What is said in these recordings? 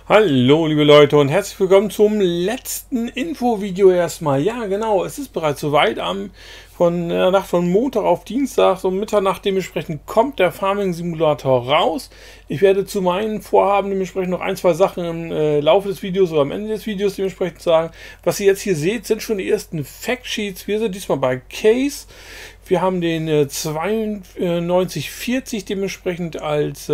Hallo liebe Leute und herzlich willkommen zum letzten Infovideo erstmal. Ja genau, es ist bereits soweit. Von der Nacht von Montag auf Dienstag, so Mitternacht dementsprechend, kommt der Farming Simulator raus. Ich werde zu meinen Vorhaben dementsprechend noch ein, zwei Sachen im Laufe des Videos oder am Ende des Videos dementsprechend sagen. Was ihr jetzt hier seht, sind schon die ersten Factsheets. Wir sind diesmal bei Case. Wir haben den 9240 dementsprechend als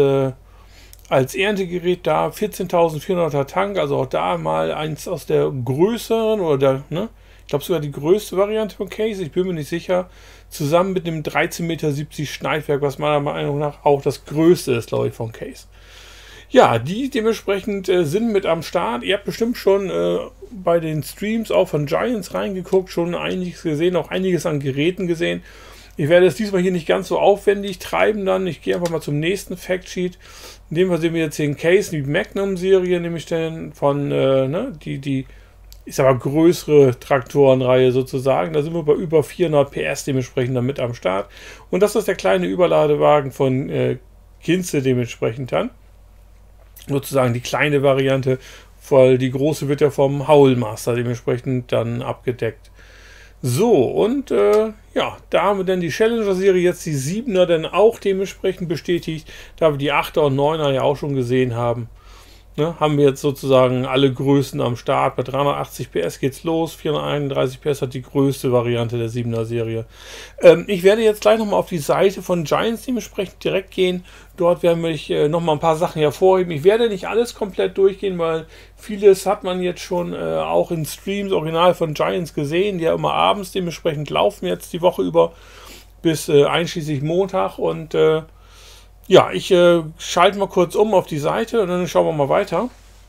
Erntegerät da, 14.400er Tank, also auch da mal eins aus der größeren oder ich glaube sogar die größte Variante von Case, ich bin mir nicht sicher, zusammen mit dem 13,70 Meter Schneidwerk, was meiner Meinung nach auch das größte ist, glaube ich, von Case. Ja, die dementsprechend sind mit am Start. Ihr habt bestimmt schon bei den Streams auch von Giants reingeguckt, schon einiges gesehen, auch einiges an Geräten gesehen. Ich werde es diesmal hier nicht ganz so aufwendig treiben dann. Ich gehe einfach mal zum nächsten Factsheet. In dem Fall sehen wir jetzt hier einen Case, die Magnum-Serie, nämlich dann von, die ist aber größere Traktorenreihe sozusagen. Da sind wir bei über 400 PS dementsprechend damit am Start. Und das ist der kleine Überladewagen von Kinze dementsprechend dann. Sozusagen die kleine Variante, weil die große wird ja vom Howlmaster dementsprechend dann abgedeckt. So, und ja, da haben wir dann die Challenger-Serie, jetzt die 7er dann auch dementsprechend bestätigt, da wir die 8er und 9er ja auch schon gesehen haben. Ne, haben wir jetzt sozusagen alle Größen am Start. Bei 380 PS geht's los, 431 PS hat die größte Variante der 7er Serie. Ich werde jetzt gleich nochmal auf die Seite von Giants dementsprechend direkt gehen. Dort werden wir nochmal ein paar Sachen hervorheben. Ich werde nicht alles komplett durchgehen, weil vieles hat man jetzt schon auch in Streams original von Giants gesehen, die ja immer abends dementsprechend laufen jetzt die Woche über bis einschließlich Montag. Und ja, ich schalte mal kurz um auf die Seite und dann schauen wir mal weiter.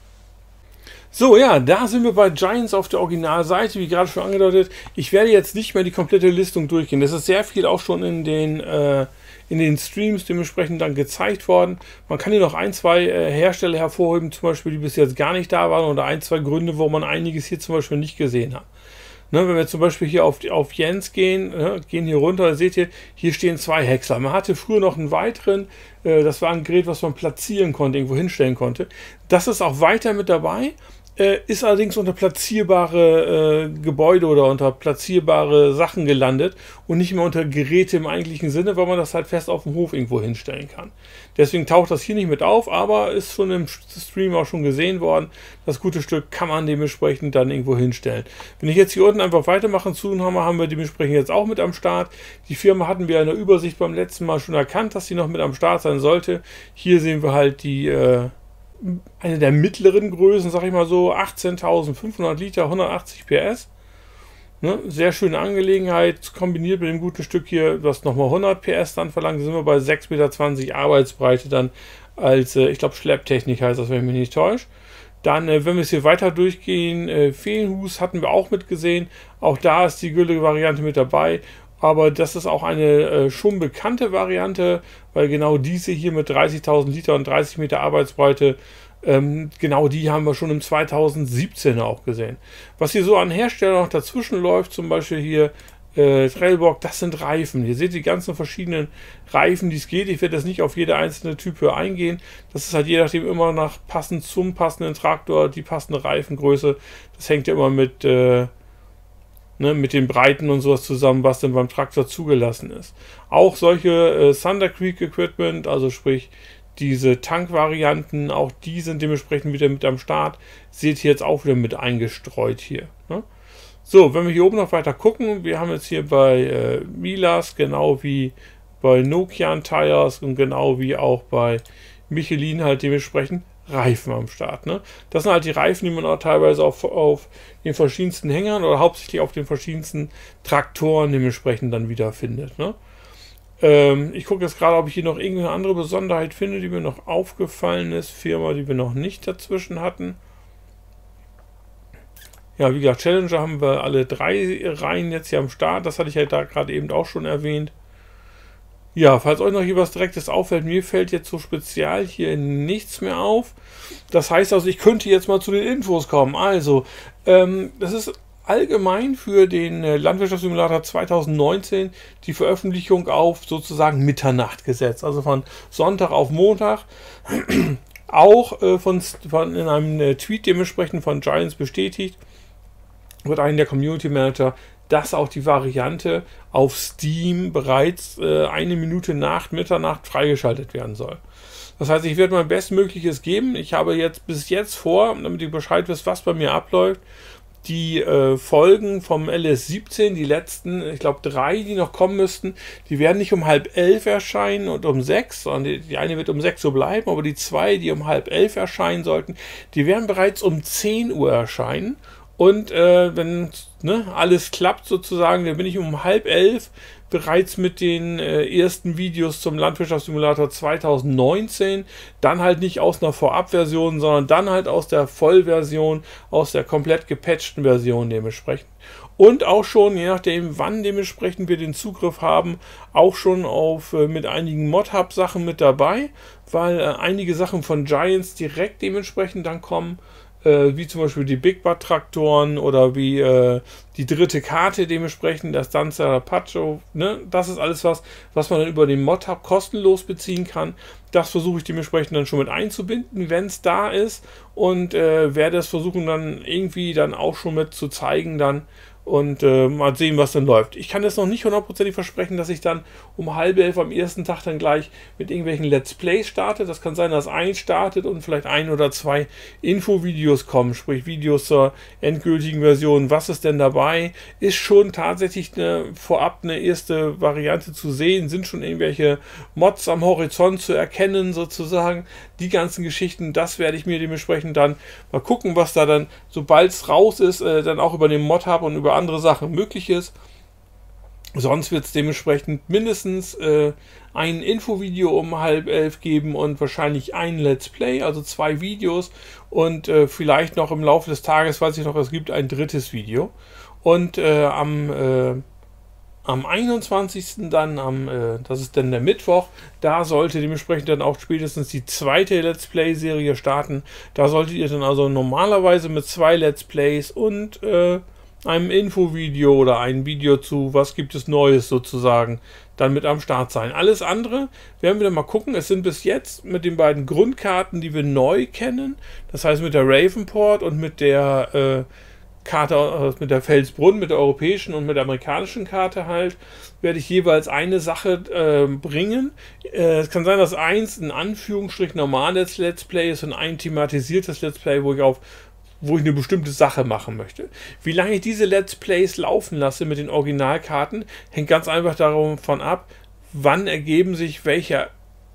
So, ja, da sind wir bei Giants auf der Originalseite, wie gerade schon angedeutet. Ich werde jetzt nicht mehr die komplette Listung durchgehen. Das ist sehr viel auch schon in den Streams dementsprechend dann gezeigt worden. Man kann hier noch ein, zwei Hersteller hervorheben, zum Beispiel, die bis jetzt gar nicht da waren, oder ein, zwei Gründe, wo man einiges hier zum Beispiel nicht gesehen hat. Ne, wenn wir zum Beispiel hier auf Jens gehen, gehen hier runter, seht ihr, hier stehen zwei Häcksler. Man hatte früher noch einen weiteren, das war ein Gerät, was man platzieren konnte, irgendwo hinstellen konnte. Das ist auch weiter mit dabei, ist allerdings unter platzierbare Gebäude oder unter platzierbare Sachen gelandet und nicht mehr unter Geräte im eigentlichen Sinne, weil man das halt fest auf dem Hof irgendwo hinstellen kann. Deswegen taucht das hier nicht mit auf, aber ist schon im Stream auch schon gesehen worden. Das gute Stück kann man dementsprechend dann irgendwo hinstellen. Wenn ich jetzt hier unten einfach weitermachen zu haben wir dementsprechend jetzt auch mit am Start. Die Firma hatten wir in der Übersicht beim letzten Mal schon erkannt, dass sie noch mit am Start sein sollte. Hier sehen wir halt die eine der mittleren Größen, sag ich mal so, 18.500 Liter, 180 PS. Ne? Sehr schöne Angelegenheit, kombiniert mit dem guten Stück hier, was nochmal 100 PS dann verlangt, sind wir bei 6,20 Meter Arbeitsbreite dann als, ich glaube, Schlepptechnik heißt das, wenn ich mich nicht täusche. Dann, wenn wir es hier weiter durchgehen, Feenhus hatten wir auch mitgesehen, auch da ist die gültige Variante mit dabei. Aber das ist auch eine schon bekannte Variante, weil genau diese hier mit 30.000 Liter und 30 Meter Arbeitsbreite, genau die haben wir schon im 2017 auch gesehen. Was hier so an Herstellern noch dazwischen läuft, zum Beispiel hier Trailbock, das sind Reifen. Hier seht ihr die ganzen verschiedenen Reifen, die es geht. Ich werde jetzt nicht auf jede einzelne Type eingehen. Das ist halt je nachdem immer nach passend zum passenden Traktor die passende Reifengröße. Das hängt ja immer mit den Breiten und sowas zusammen, was denn beim Traktor zugelassen ist. Auch solche Thunder Creek Equipment, also sprich diese Tankvarianten, auch die sind dementsprechend wieder mit am Start. Seht ihr jetzt auch wieder mit eingestreut hier. Ne? So, wenn wir hier oben noch weiter gucken, wir haben jetzt hier bei Milas, genau wie bei Nokian Tires und genau wie auch bei Michelin halt dementsprechend Reifen am Start. Ne? Das sind halt die Reifen, die man auch teilweise auf den verschiedensten Hängern oder hauptsächlich auf den verschiedensten Traktoren dementsprechend dann wiederfindet. Ne? Ich gucke jetzt gerade, ob ich hier noch irgendeine andere Besonderheit finde, die mir noch aufgefallen ist. Firma, die wir noch nicht dazwischen hatten. Ja, wie gesagt, Challenger haben wir alle drei Reihen jetzt hier am Start. Das hatte ich ja da gerade eben auch schon erwähnt. Ja, falls euch noch hier was Direktes auffällt, mir fällt jetzt so speziell hier nichts mehr auf. Das heißt also, ich könnte jetzt mal zu den Infos kommen. Also, das ist allgemein für den Landwirtschaftssimulator 2019 die Veröffentlichung auf sozusagen Mitternacht gesetzt. Also von Sonntag auf Montag. auch in einem Tweet dementsprechend von Giants bestätigt, wird einen der Community Manager, dass auch die Variante auf Steam bereits 1 Minute nach Mitternacht freigeschaltet werden soll. Das heißt, ich werde mein Bestmögliches geben. Ich habe jetzt bis jetzt vor, damit ihr Bescheid wisst, was bei mir abläuft, die Folgen vom LS17, die letzten, ich glaube 3, die noch kommen müssten, die werden nicht um 10:30 erscheinen und um 6, sondern die eine wird um 6 so bleiben, aber die 2, die um 10:30 erscheinen sollten, die werden bereits um 10 Uhr erscheinen. Und wenn alles klappt sozusagen, dann bin ich um 10:30 bereits mit den ersten Videos zum Landwirtschaftssimulator 2019, dann halt nicht aus einer Vorabversion, sondern dann halt aus der Vollversion, aus der komplett gepatchten Version dementsprechend. Und auch schon, je nachdem wann dementsprechend wir den Zugriff haben, auch schon auf mit einigen Mod-Hub-Sachen mit dabei, weil einige Sachen von Giants direkt dementsprechend dann kommen, wie zum Beispiel die Big Butt Traktoren oder wie die dritte Karte dementsprechend, das Dancer Pacho, ne? Das ist alles was man dann über den Mod-Hub kostenlos beziehen kann. Das versuche ich dementsprechend dann schon mit einzubinden, wenn es da ist, und werde es versuchen dann irgendwie dann auch schon mit zu zeigen dann und mal sehen, was dann läuft. Ich kann jetzt noch nicht hundertprozentig versprechen, dass ich dann um 10:30 am ersten Tag dann gleich mit irgendwelchen Let's Plays starte. Das kann sein, dass eins startet und vielleicht 1 oder 2 Infovideos kommen, sprich Videos zur endgültigen Version. Was ist denn dabei? Ist schon tatsächlich vorab eine erste Variante zu sehen? Sind schon irgendwelche Mods am Horizont zu erkennen sozusagen? Die ganzen Geschichten, das werde ich mir dementsprechend dann mal gucken, was da dann, sobald es raus ist, dann auch über den Mod-Hub und über andere Sachen möglich ist. Sonst wird es dementsprechend mindestens ein Infovideo um 10:30 geben und wahrscheinlich ein Let's Play, also 2 Videos, und vielleicht noch im Laufe des Tages, weiß ich noch, es gibt ein drittes Video. Und am 21. dann, das ist dann der Mittwoch, da sollte dementsprechend dann auch spätestens die zweite Let's Play-Serie starten. Da solltet ihr dann also normalerweise mit 2 Let's Plays und einem Infovideo oder ein Video zu was gibt es Neues sozusagen dann mit am Start sein. Alles andere werden wir dann mal gucken. Es sind bis jetzt mit den beiden Grundkarten, die wir neu kennen, das heißt mit der Ravenport und mit der Karte, mit der Felsbrunn, mit der europäischen und mit der amerikanischen Karte halt, werde ich jeweils eine Sache bringen. Es kann sein, dass eins in Anführungsstrich normales Let's Play ist und ein thematisiertes Let's Play, wo ich eine bestimmte Sache machen möchte. Wie lange ich diese Let's Plays laufen lasse mit den Originalkarten, hängt ganz einfach davon ab, wann ergeben sich welche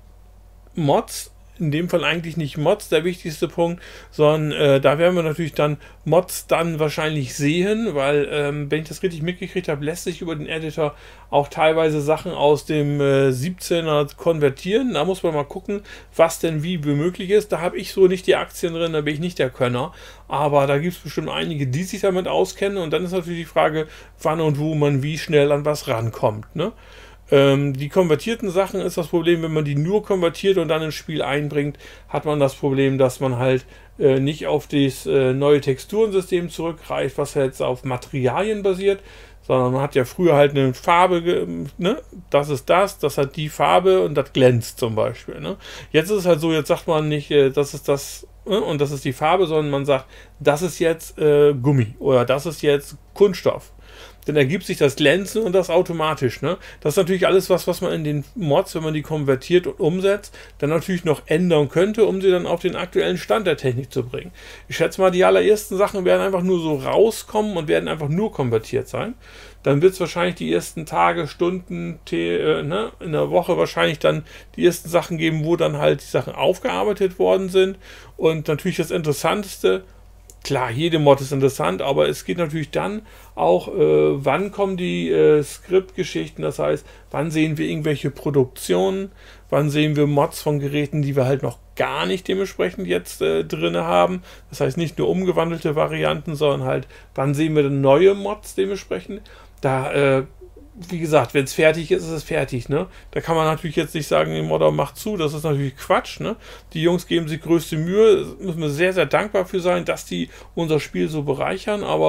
Mods. In dem Fall eigentlich nicht Mods, der wichtigste Punkt, sondern da werden wir natürlich dann Mods dann wahrscheinlich sehen, weil, wenn ich das richtig mitgekriegt habe, lässt sich über den Editor auch teilweise Sachen aus dem 17er konvertieren. Da muss man mal gucken, was denn wie möglich ist. Da habe ich so nicht die Aktien drin, da bin ich nicht der Könner. Aber da gibt es bestimmt einige, die sich damit auskennen. Und dann ist natürlich die Frage, wann und wo man wie schnell an was rankommt, ne? Die konvertierten Sachen ist das Problem, wenn man die nur konvertiert und dann ins Spiel einbringt, hat man das Problem, dass man halt nicht auf das neue Texturensystem zurückgreift, was jetzt auf Materialien basiert, sondern man hat ja früher halt eine Farbe, ne? Das ist das hat die Farbe und das glänzt zum Beispiel. Ne? Jetzt ist es halt so, jetzt sagt man nicht, das ist das und das ist die Farbe, sondern man sagt, das ist jetzt Gummi oder das ist jetzt Kunststoff. Dann ergibt sich das Glänzen und das automatisch. Ne? Das ist natürlich alles was man in den Mods, wenn man die konvertiert und umsetzt, dann natürlich noch ändern könnte, um sie dann auf den aktuellen Stand der Technik zu bringen. Ich schätze mal, die allerersten Sachen werden einfach nur so rauskommen und werden einfach nur konvertiert sein. Dann wird es wahrscheinlich die ersten Tage, Stunden, in der Woche wahrscheinlich dann die ersten Sachen geben, wo dann halt die Sachen aufgearbeitet worden sind. Und natürlich das Interessanteste, klar, jede Mod ist interessant, aber es geht natürlich dann auch, wann kommen die Skriptgeschichten, das heißt, wann sehen wir irgendwelche Produktionen, wann sehen wir Mods von Geräten, die wir halt noch gar nicht dementsprechend jetzt drin haben. Das heißt, nicht nur umgewandelte Varianten, sondern halt, wann sehen wir denn neue Mods dementsprechend. Da, wie gesagt, wenn es fertig ist, ist es fertig, ne? Da kann man natürlich jetzt nicht sagen, der Modder macht zu, das ist natürlich Quatsch, ne? Die Jungs geben sich größte Mühe, müssen wir sehr, sehr dankbar für sein, dass die unser Spiel so bereichern, aber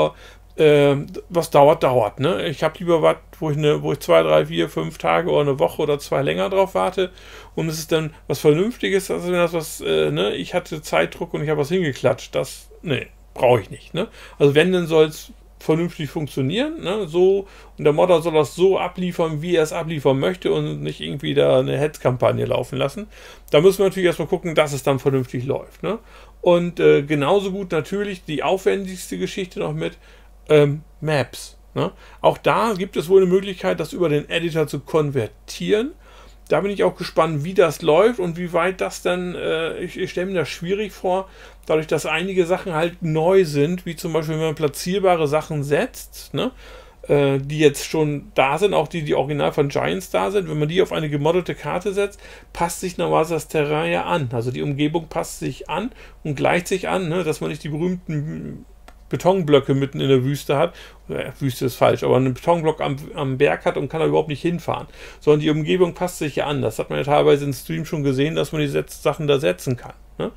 Was dauert, dauert. Ne? Ich habe lieber was, wo ich 2, 3, 4, 5 Tage oder eine Woche oder 2 länger drauf warte und es ist dann was Vernünftiges, also wenn das was, ne, ich hatte Zeitdruck und ich habe was hingeklatscht, das, ne, brauche ich nicht. Ne? Also wenn, dann soll es vernünftig funktionieren, ne? So, und der Modder soll das so abliefern, wie er es abliefern möchte und nicht irgendwie da eine Hetzkampagne laufen lassen. Da müssen wir natürlich erstmal gucken, dass es dann vernünftig läuft. Ne? Und genauso gut natürlich die aufwendigste Geschichte noch mit Maps. Ne? Auch da gibt es wohl eine Möglichkeit, das über den Editor zu konvertieren. Da bin ich auch gespannt, wie das läuft und wie weit das dann, ich stelle mir das schwierig vor, dadurch, dass einige Sachen halt neu sind, wie zum Beispiel, wenn man platzierbare Sachen setzt, ne? Die jetzt schon da sind, auch die original von Giants da sind, wenn man die auf eine gemoddete Karte setzt, passt sich normalerweise das Terrain ja an. Also die Umgebung passt sich an und gleicht sich an, ne? Dass man nicht die berühmten Betonblöcke mitten in der Wüste hat, Wüste ist falsch, aber einen Betonblock am Berg hat und kann da überhaupt nicht hinfahren, sondern die Umgebung passt sich ja an. Das hat man ja teilweise im Stream schon gesehen, dass man die Sachen da setzen kann. Ne?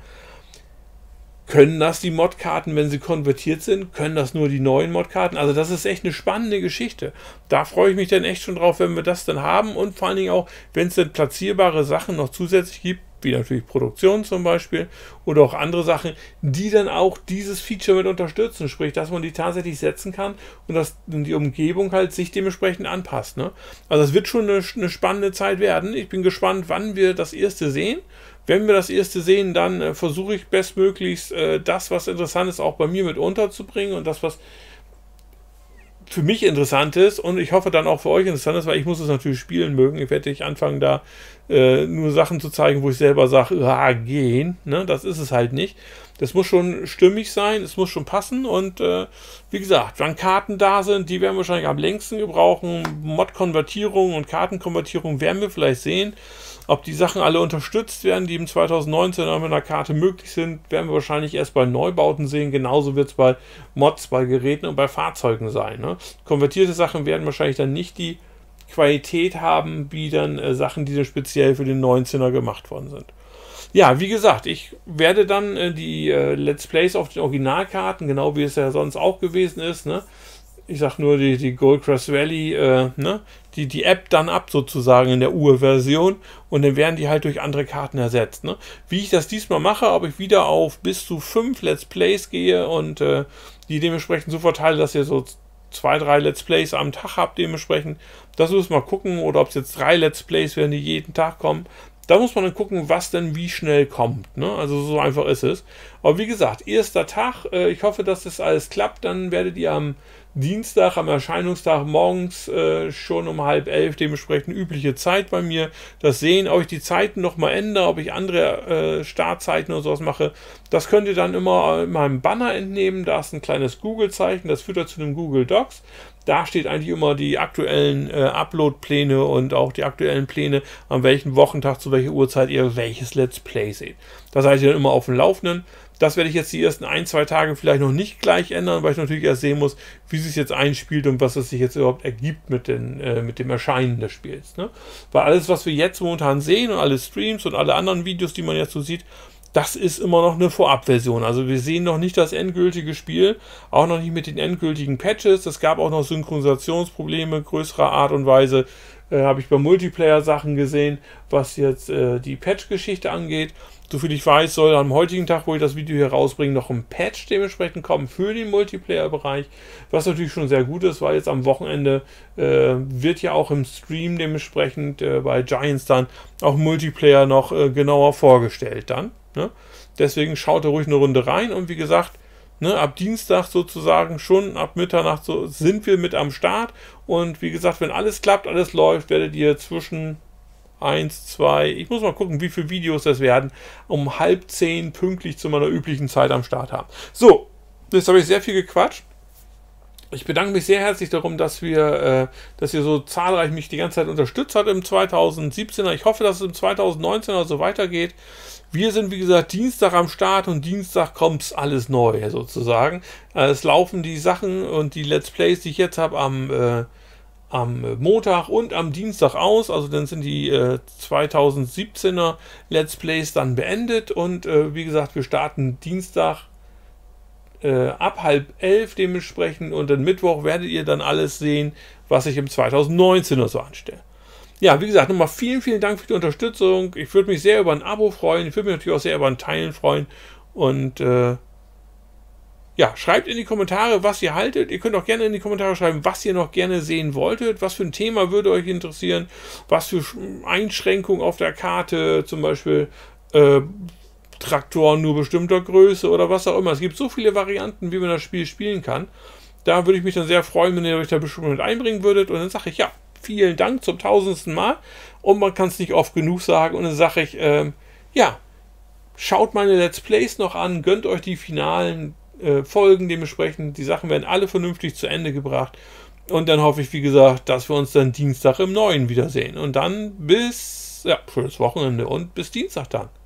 Können das die Modkarten, wenn sie konvertiert sind? Können das nur die neuen Modkarten? Also das ist echt eine spannende Geschichte. Da freue ich mich dann echt schon drauf, wenn wir das dann haben und vor allen Dingen auch, wenn es dann platzierbare Sachen noch zusätzlich gibt, wie natürlich Produktion zum Beispiel oder auch andere Sachen, die dann auch dieses Feature mit unterstützen, sprich, dass man die tatsächlich setzen kann und dass die Umgebung halt sich dementsprechend anpasst. Ne? Also es wird schon eine spannende Zeit werden. Ich bin gespannt, wann wir das erste sehen. Wenn wir das erste sehen, dann versuche ich bestmöglichst das, was interessant ist, auch bei mir mit unterzubringen und das, was für mich interessant ist und ich hoffe dann auch für euch interessant ist, weil ich muss es natürlich spielen mögen. Ich werde nicht anfangen, da nur Sachen zu zeigen, wo ich selber sage, gehen. Ne? Das ist es halt nicht. Das muss schon stimmig sein, es muss schon passen und wie gesagt, wenn Karten da sind, die werden wir wahrscheinlich am längsten gebrauchen. Mod-Konvertierung und Kartenkonvertierung werden wir vielleicht sehen. Ob die Sachen alle unterstützt werden, die im 2019 mit einer Karte möglich sind, werden wir wahrscheinlich erst bei Neubauten sehen. Genauso wird es bei Mods, bei Geräten und bei Fahrzeugen sein. Ne? Konvertierte Sachen werden wahrscheinlich dann nicht die Qualität haben, wie dann Sachen, die dann speziell für den 19er gemacht worden sind. Ja, wie gesagt, ich werde dann die Let's Plays auf den Originalkarten, genau wie es ja sonst auch gewesen ist, ne? Ich sag nur die Goldcrest Valley, ne? Die App dann ab sozusagen in der Urversion und dann werden die halt durch andere Karten ersetzt. Ne? Wie ich das diesmal mache, ob ich wieder auf bis zu 5 Let's Plays gehe und die dementsprechend so verteile, dass ihr so 2, 3 Let's Plays am Tag habt dementsprechend. Das muss man gucken oder ob es jetzt 3 Let's Plays werden, die jeden Tag kommen. Da muss man dann gucken, was denn wie schnell kommt. Ne? Also so einfach ist es. Aber wie gesagt, erster Tag. Ich hoffe, dass das alles klappt. Dann werdet ihr am Dienstag, am Erscheinungstag morgens schon um 10:30 dementsprechend übliche Zeit bei mir das sehen. Ob ich die Zeiten nochmal ändere, ob ich andere Startzeiten oder sowas mache, das könnt ihr dann immer in meinem Banner entnehmen. Da ist ein kleines Google-Zeichen, das führt zu den Google Docs. Da steht eigentlich immer die aktuellen Upload-Pläne und auch die aktuellen Pläne, an welchem Wochentag, zu welcher Uhrzeit ihr welches Let's Play seht. Da seid ihr dann immer auf dem Laufenden. Das werde ich jetzt die ersten 1, 2 Tage vielleicht noch nicht gleich ändern, weil ich natürlich erst sehen muss, wie sich jetzt einspielt und was es sich jetzt überhaupt ergibt mit dem Erscheinen des Spiels. Ne? Weil alles, was wir jetzt momentan sehen und alle Streams und alle anderen Videos, die man jetzt so sieht, das ist immer noch eine Vorabversion. Also wir sehen noch nicht das endgültige Spiel, auch noch nicht mit den endgültigen Patches. Es gab auch noch Synchronisationsprobleme größerer Art und Weise. Habe ich bei Multiplayer-Sachen gesehen, was jetzt die Patch-Geschichte angeht. Soviel ich weiß, soll am heutigen Tag, wo ich das Video hier rausbringe, noch ein Patch dementsprechend kommen für den Multiplayer-Bereich, was natürlich schon sehr gut ist, weil jetzt am Wochenende wird ja auch im Stream dementsprechend bei Giants dann auch Multiplayer noch genauer vorgestellt dann. Ne? Deswegen schaut da ruhig eine Runde rein und wie gesagt, ne, ab Dienstag sozusagen schon ab Mitternacht so sind wir mit am Start und wie gesagt, wenn alles klappt, alles läuft, werdet ihr zwischen 1, 2, ich muss mal gucken, wie viele Videos das werden, um 9:30 pünktlich zu meiner üblichen Zeit am Start haben. So, jetzt habe ich sehr viel gequatscht. Ich bedanke mich sehr herzlich darum, dass ihr so zahlreich mich die ganze Zeit unterstützt habt im 2017er. Ich hoffe, dass es im 2019er so weitergeht. Wir sind, wie gesagt, Dienstag am Start und Dienstag kommt alles neu sozusagen. Es laufen die Sachen und die Let's Plays, die ich jetzt habe, am Montag und am Dienstag aus. Also dann sind die 2017er Let's Plays dann beendet und wie gesagt, wir starten Dienstag ab 10:30 dementsprechend, und dann Mittwoch werdet ihr dann alles sehen, was ich im 2019 oder so anstelle. Ja, wie gesagt, nochmal vielen, vielen Dank für die Unterstützung. Ich würde mich sehr über ein Abo freuen. Ich würde mich natürlich auch sehr über ein Teilen freuen. Und ja, schreibt in die Kommentare, was ihr haltet. Ihr könnt auch gerne in die Kommentare schreiben, was ihr noch gerne sehen wolltet. Was für ein Thema würde euch interessieren? Was für Einschränkungen auf der Karte, zum Beispiel Traktoren nur bestimmter Größe oder was auch immer. Es gibt so viele Varianten, wie man das Spiel spielen kann. Da würde ich mich dann sehr freuen, wenn ihr euch da bestimmt mit einbringen würdet. Und dann sage ich, ja, vielen Dank zum 1000. Mal. Und man kann es nicht oft genug sagen. Und dann sage ich, ja, schaut meine Let's Plays noch an, gönnt euch die finalen Folgen dementsprechend. Die Sachen werden alle vernünftig zu Ende gebracht. Und dann hoffe ich, wie gesagt, dass wir uns dann Dienstag im Neuen wiedersehen. Und dann bis, ja, schönes Wochenende und bis Dienstag dann.